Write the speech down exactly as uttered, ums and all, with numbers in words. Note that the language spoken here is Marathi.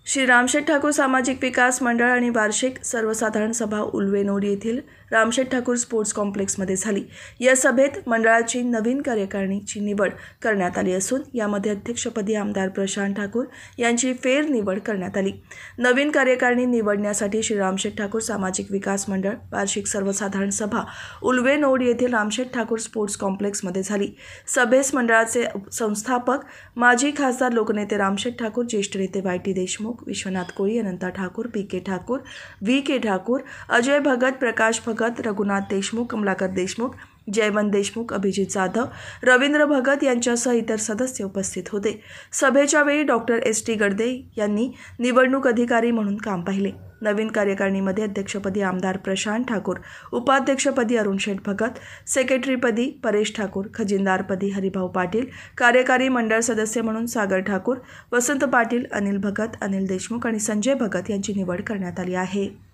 श्री रामशेठ ठाकूर सामाजिक विकास मंडळ आणि वार्षिक सर्वसाधारण सभा उल्वेनोड येथील रामशेठ ठाकूर स्पोर्ट्स कॉम्प्लेक्समध्ये झाली। या सभेत मंडळाची नवीन कार्यकारिणीची निवड करण्यात आली असून यामध्ये अध्यक्षपदी आमदार प्रशांत ठाकूर यांची फेरनिवड करण्यात आली। नवीन कार्यकारिणी निवडण्यासाठी श्री रामशेठ ठाकूर सामाजिक विकास मंडळ वार्षिक सर्वसाधारण सभा उल्वेनोड येथील रामशेठ ठाकूर स्पोर्ट्स कॉम्प्लेक्समध्ये झाली। सभेस मंडळाचे संस्थापक माजी खासदार लोकनेते रामशेठ ठाकूर, ज्येष्ठ नेते Y T Deshmukh, Vishwanath Koli, Ananta Thakur, P K Thakur, V K Thakur, Ajay Bhagat, Prakash Bhagat, Raghunath Deshmukh, Kamlakar Deshmukh, Jaywant Deshmukh, Abhijit Jadhav, Ravindra Bhagat यांच्यासह इतर सदस्य उपस्थित होते। सभेच्या वेळी डॉक्टर एस टी गडदे यांनी निवडणूक अधिकारी म्हणून काम पाहिले। नवीन कार्यकारिणीमध्ये अध्यक्षपदी आमदार प्रशांत ठाकूर, उपाध्यक्षपदी अरुण शेठ भगत, सेक्रेटरीपदी परेश ठाकूर, खजिनदारपदी हरिभाऊ पाटील, कार्यकारी मंडळ सदस्य म्हणून सागर ठाकूर, वसंत पाटील, अनिल भगत, अनिल देशमुख आणि संजय भगत यांची निवड करण्यात आली आहे।